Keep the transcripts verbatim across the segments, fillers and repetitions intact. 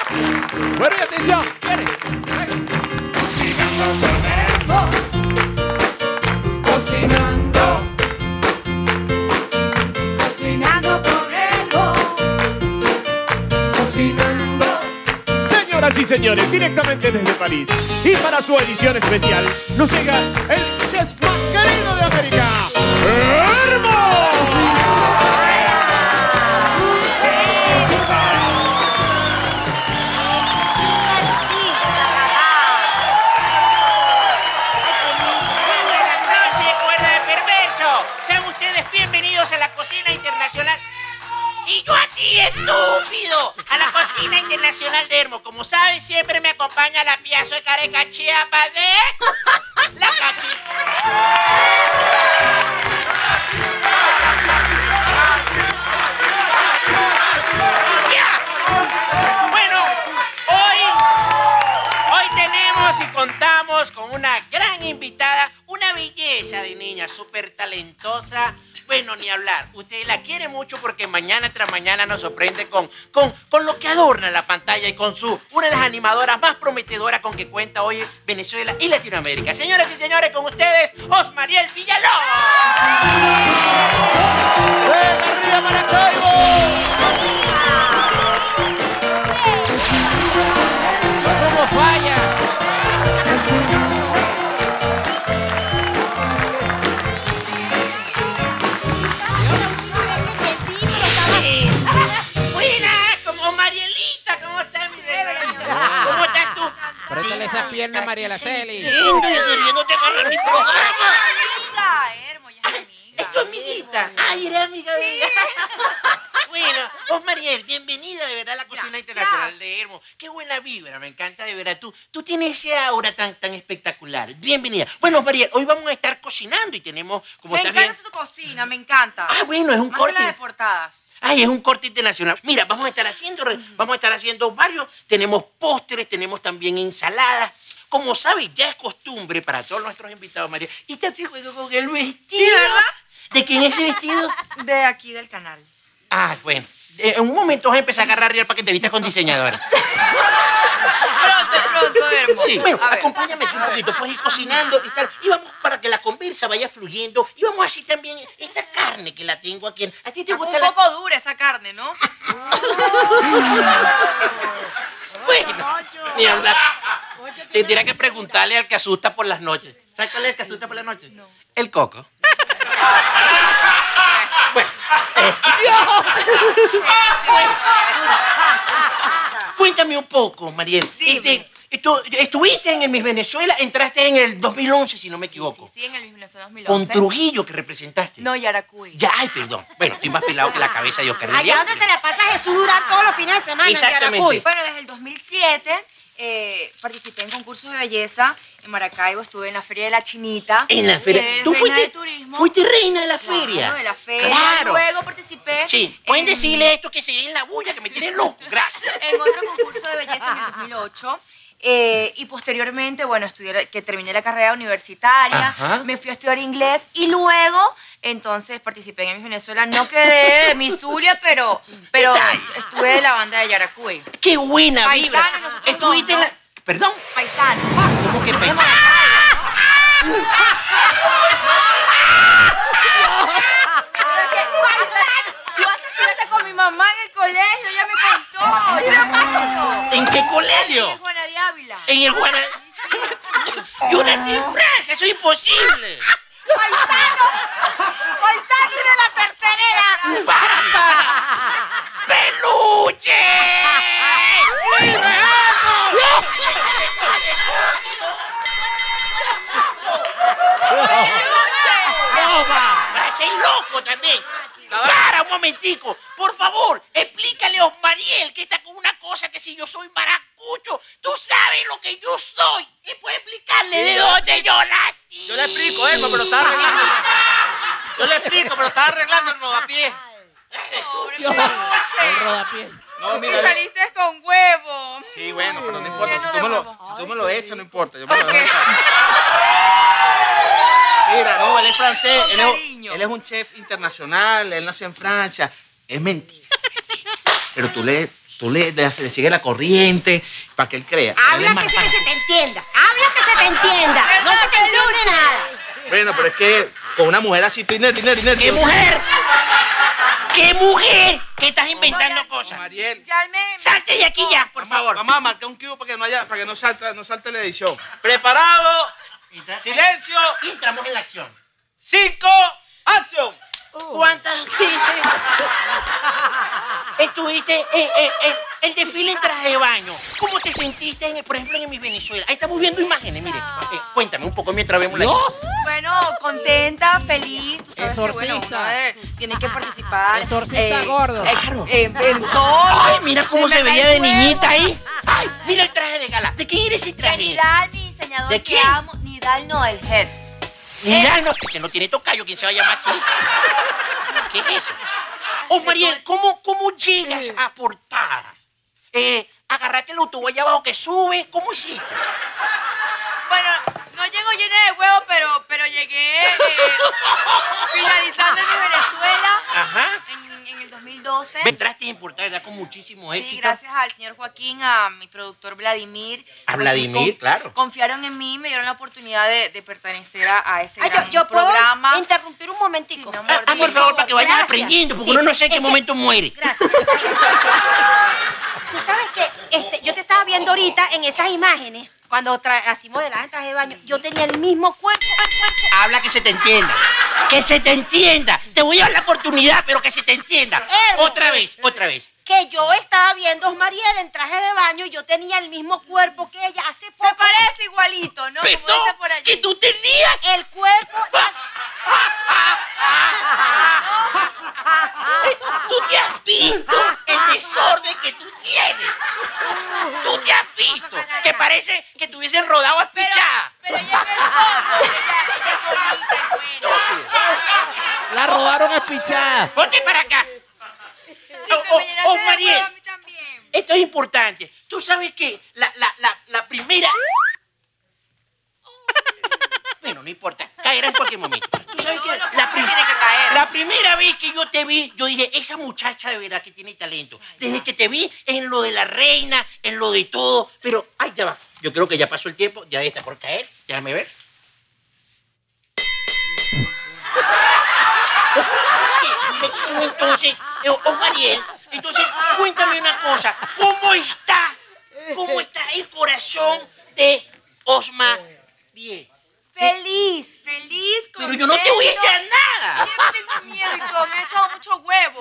Bueno, y atención, viene. Cocinando, cocinando con Elmo, cocinando. Señoras y señores, directamente desde París y para su edición especial nos llega el chef más querido de América, Elmo. Sean ustedes bienvenidos a la cocina internacional. Y yo a ti, estúpido, a la cocina internacional de Elmo. Como saben, siempre me acompaña la piazo de careca chiapa de la cachi. Ya. Bueno, hoy, hoy tenemos y contamos con una gran invitada. Una belleza de niña, súper talentosa. Bueno, ni hablar. Usted la quiere mucho porque mañana tras mañana nos sorprende con, con, con lo que adorna la pantalla y con su una de las animadoras más prometedoras con que cuenta hoy Venezuela y Latinoamérica. Señoras y señores, con ustedes, Osmariel Villalobos. ¡Ven arriba, Maracaibo! ¿Cómo falla? Préstale esa pierna a Mariela Celi. No te agarras mi programa. Amiga, Hermo, ya es amiga. ¿Es tu amiguita? Ay, eres amiga de ella. Bueno, Osmariel, bienvenida de verdad a la cocina Gracias. internacional de Elmo. Qué buena vibra, me encanta de verdad. Tú, tú tienes ese aura tan, tan espectacular. Bienvenida. Bueno, Osmariel, hoy vamos a estar cocinando y tenemos, como Me estás encanta viendo... tu cocina, me encanta. Ah, bueno, es un Más corte... que la de portadas. Ay, es un corte internacional. Mira, vamos a estar haciendo, vamos a estar haciendo varios. Tenemos postres, tenemos también ensaladas. Como sabes, ya es costumbre para todos nuestros invitados, María. Y te hace juego con el vestido. ¿Sí, verdad? ¿De quién es ese vestido? De aquí del canal. Ah, bueno. Eh, en un momento vas a empezar a agarrar real para que te vistas con diseñadora. Pronto, pronto, Hermo. Sí, bueno, A ver. acompáñame tú un poquito, puedes ir cocinando y tal. Y vamos para que la conversa vaya fluyendo. Y vamos así también esta carne que la tengo aquí. ¿A ti te Está gusta un la...? poco dura esa carne, ¿no? Bueno, ni hablar. Tendría que preguntarle al que asusta por las noches. ¿Sabes cuál es el que asusta por las noches? No. El coco. Bueno, eh, cuéntame un poco, Mariel. Este, tú estuviste en el Miss Venezuela, entraste en el dos mil once, si no me equivoco. Sí, sí, sí, en el mismo dos mil once. Con Trujillo que representaste. No, Yaracuy. Ya, ay, perdón. Bueno, estoy más pelado que la cabeza de Oscar. Allá donde se la pasa Jesús Durán todos los fines de semana. en Exactamente. Yaracuy. Bueno, desde el dos mil siete eh, participé en concursos de belleza en Maracaibo, estuve en la Feria de la Chinita. En la feria. eh, ¿Tú reina fuiste, de turismo. fuiste reina de la Claro, feria? de la feria. Claro. Luego participé Sí, pueden en- decirle esto que se den la bulla, que me tienen loco. Gracias. en otro concurso de belleza en el dos mil ocho. Eh, y posteriormente, bueno, estudié, que terminé la carrera universitaria, Ajá. me fui a estudiar inglés y luego, entonces, participé en Miss Venezuela. No quedé de Miss Zulia, pero, pero Detalle. estuve de la banda de Yaracuy. ¡Qué buena Paisano, vibra! nosotros Estuviste no, en la... ¿Perdón? Paisano. ¿Cómo que paisano? Tú estudiaste con mi mamá en el colegio, ella me contó. ¿Qué pasó? ¿En qué En colegio? Juana de Ávila. En el Juana... Yo nací en Francia, eso es imposible. ¡Paisano! ¡Paisano y de la tercera edad! ¡Para, para! ¡Peluche! ¡Parece loco también! ¡Para un momentico! Por favor, explícale a Osmariel que está con una cosa que si yo soy maracucho, tú sabes lo que yo soy y puedes explicarle de dónde yo nací. Yo le explico, Elmo, pero está arreglando. Yo le explico, pero está arreglando el rodapié. Pobre Dios, peluche. el rodapié. No, Y mira. saliste con huevo. Sí, bueno, pero no importa. Lleno Si de tú me lo, huevo. si tú me lo echas, no importa. Yo me lo dejo echar. Mira, no, él es francés. Con Él es, cariño. él es un chef internacional. Él nació en Francia. Es mentira. Pero tú le Tú le, le, le sigues la corriente para que él crea. Él es Habla más que se, pana. que se te entienda. Habla que se te entienda. No se te entiende nada. Bueno, pero es que con una mujer así, tú inerte, inerte, inerte. ¿Qué mujer? ¿Qué mujer? ¿Qué estás inventando cosas? Mariel. Ya me... Salte de aquí ya, por Vamos, favor. Vamos a marcar un cubo para que no haya, para que no salte, no salte la edición. ¿Preparado? Silencio. Y entramos en la acción. Cinco. Acción. ¿Cuántas veces estuviste en, en- en el desfile en traje de baño? ¿Cómo te sentiste, en, por ejemplo, en mi Venezuela? Ahí estamos viendo imágenes, miren. Eh, cuéntame un poco mientras vemos la... Bueno, contenta, feliz. Tú sabes que, bueno, Exorcista. uno eh, tiene que participar. Exorcista gordo. eh, eh, en todo. Ay, mira cómo se veía de Venezuela. niñita ahí. Ay, mira el traje de gala. ¿De quién era ese De traje? Nidal, mi diseñador ¿De que quién? amo. Nidal no, el head. Mira, no, ese no tiene tocayo. ¿Quién se va a llamar así? ¿Qué es eso? Oh, Mariel, ¿cómo, cómo llegas a portadas? Eh, agarraste el autobús allá abajo que sube. ¿Cómo hiciste? Bueno, no llego llena de huevos, pero, pero llegué eh, finalizando en mi Venezuela Ajá. en, en el dos mil doce. Entraste en portada, ¿verdad? Con muchísimo éxito. Sí, gracias al señor Joaquín, a mi productor Vladimir. A Vladimir, Con- claro. Confiaron en mí, me dieron la oportunidad de, de pertenecer a, a ese Ay, yo, gran yo puedo programa. interrumpir un momentico. Sí, mi Ah, amor, ah, por dime. favor, para que vayas Gracias. aprendiendo, porque Sí, uno no sé en qué es que- momento muere. Gracias. Tú sabes que este, yo te estaba viendo ahorita en esas imágenes, cuando tra así modelaba en traje de baño, yo tenía el mismo cuerpo. Habla que se te entienda. Que se te entienda. Te voy a dar la oportunidad, pero que se te entienda. Hermo. Otra vez, otra vez. Que yo estaba viendo a Osmariel en traje de baño y yo tenía el mismo cuerpo que ella hace poco. Se parece igualito, ¿no? Como Pero dice por allí. que tú tenías. El cuerpo es... Tú te has visto el desorden que tú tienes. Tú te has visto. Que parece que te hubiesen rodado a Pero, espichada. pero ella en el fondo, ella, ella es bonita y buena. La rodaron espichada. Ponte para acá. Sí, Oh, que oh, me llenaste oh, de Mariel. huevo a mí también. Esto es importante. Tú sabes que la, la, la, la primera... Bueno, no importa. Caerá en cualquier momento. Tú sabes que Todos los la, hombres tienen que caer. la primera vez que yo te vi, yo dije, esa muchacha de verdad que tiene talento. Desde que te vi en lo de la reina, en lo de todo. Pero, ay, ya va. Yo creo que ya pasó el tiempo. Ya está por caer. Déjame ver. Entonces, eh, oh, Mariel, entonces, cuéntame una cosa. ¿Cómo está? ¿Cómo está el corazón de Osma Mariel? Feliz, feliz, Pero yo no te voy a contento. echar nada. Siempre tengo miedo y todo. Me ha echado mucho huevo.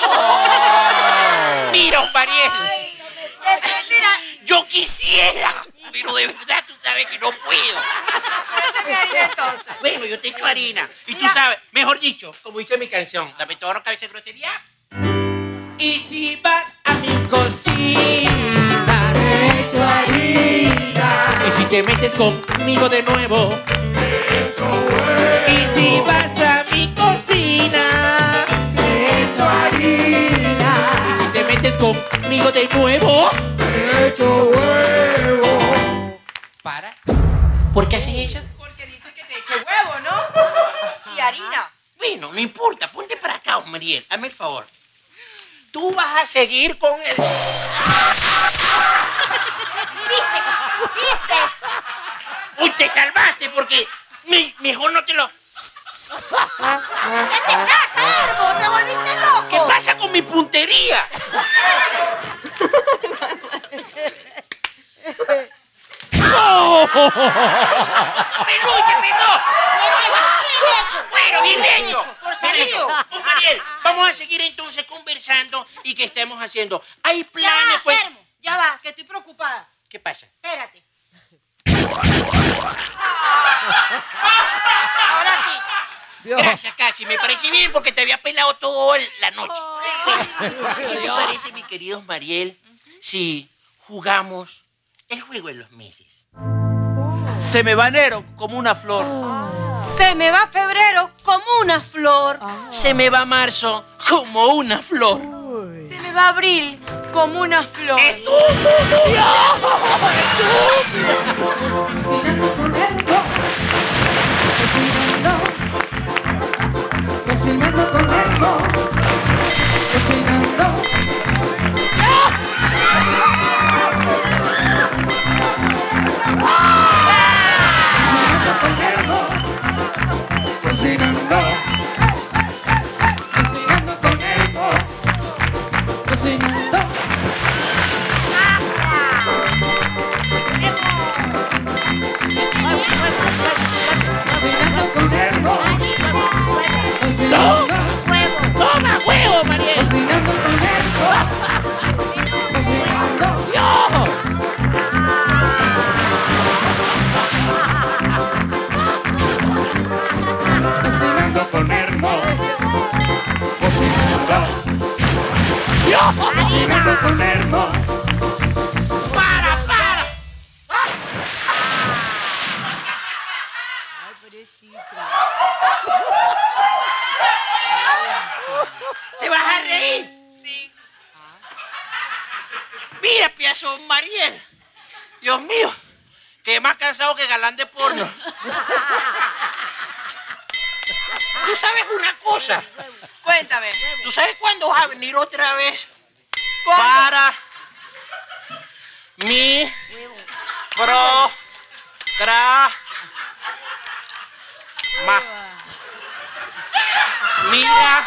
Mira, Osmariel, Ay, eh, mira, yo quisiera, pero de verdad tú sabes que no puedo. échame harina entonces. Bueno, yo te echo harina. Y tú sabes, mejor dicho, como dice mi canción, dame todo lo cabeza de grosería. Y si vas a mi cocina, te echo harina. Y si te metes conmigo de nuevo, te echo huevo. Y si vas a mi cocina, te echo harina. Y si te metes conmigo de nuevo, te echo huevo. Para. ¿Por qué haces eso? Porque dice que te eche huevo, ¿no? Y harina. Bueno, no importa, ponte para acá, Mariel, hazme el favor. Tú vas a seguir con el... ¿Viste? ¿Viste? ¡Uy, te salvaste! Porque me- mejor no te lo... ¿Qué te pasa, Hermo? ¿Te volviste loco? ¿Qué pasa con mi puntería? ¡No! ¡Peluche, perdón! Bien hecho, Bueno, bien bien hecho. hecho, por Bien hecho. sabido. Oh, Mariel, vamos a seguir entonces conversando y qué estamos haciendo. Hay Ya planes, va, pues... Hermo, ya va, que estoy preocupada. ¿Qué pasa? Espérate. Ahora sí. Dios. Gracias, Cachi. Me parece bien porque te había pelado toda la noche. ¿Qué te parece, mi querido Mariel, si jugamos el juego de los meses? Se me va enero como una flor. Se me va febrero como una flor. Se me va marzo como una flor. Se me va abril como una flor. ¡Es tú, tú, tú! Cocinando con Elmo, cocinando, cocinando, cocinando. eso, Mariel. Dios mío, que más cansado que galán de porno. Tú sabes una cosa. Cuéntame. ¿Tú sabes cuándo vas a venir otra vez ¿Cuándo? para mi pro tra ma? Mira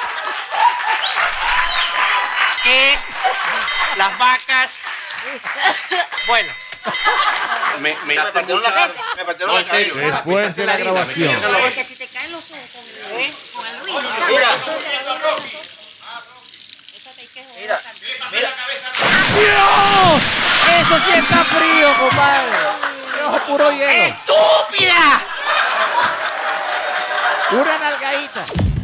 que las vacas, bueno, me, me, Me partieron la cara. Me partieron No, la en serio. cabeza. Después de la grabación. Porque si te caen los ojos con el, con el ruido, Mira. eso te eso te hay que joder Mira, también. mira. ¡Dios! Eso sí está frío, compadre. Dios, puro hielo. ¡Estúpida! Una nalgadita.